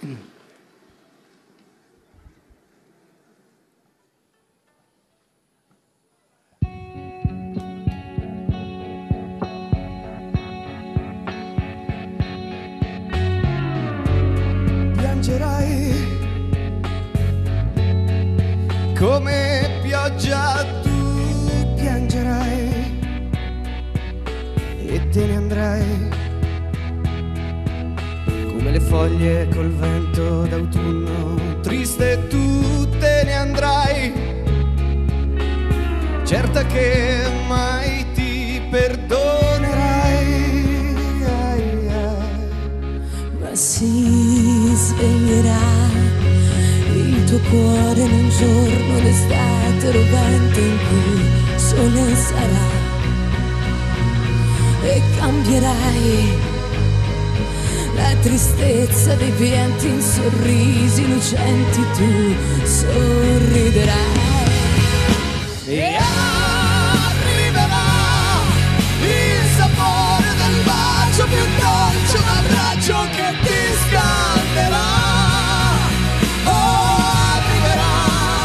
Piangerai come pioggia, tu piangerai e te ne andrai come le foglie col vento d'autunno. Triste tu te ne andrai, certa che mai ti perdonerai. Ma si sveglierà il tuo cuore in un giorno d'estate rovente in cui sole sarà, e cambierai la tristezza dei pianti in sorrisi lucenti, tu sorriderai. E arriverà il sapore del bacio più dolce, un abbraccio che ti scalderà. Oh, arriverà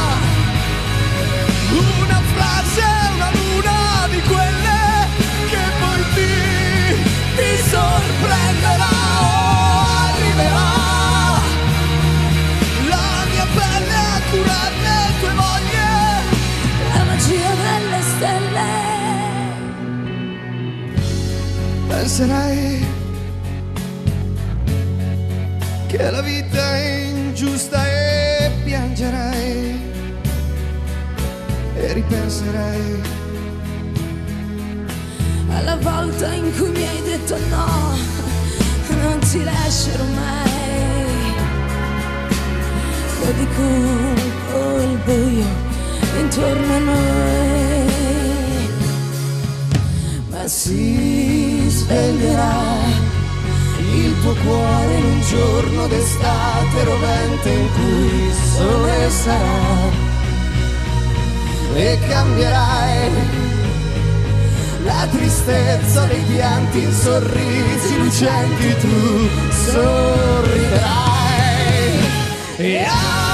una frase, una luna di quelle che poi ti sorprenderà. Oh, arriverà la mia pelle a curare le tue voglie, La magia delle stelle. penserai che la vita è ingiusta e piangerai e ripenserai Alla volta in cui mi hai detto no, non ti lascerò mai. Lo dico col buio intorno a noi. Ma si sveglierà il tuo cuore in un giorno d'estate rovente in cui il sole sarà, e cambierai la tristezza dei pianti in sorrisi lucenti, tu sorriderai.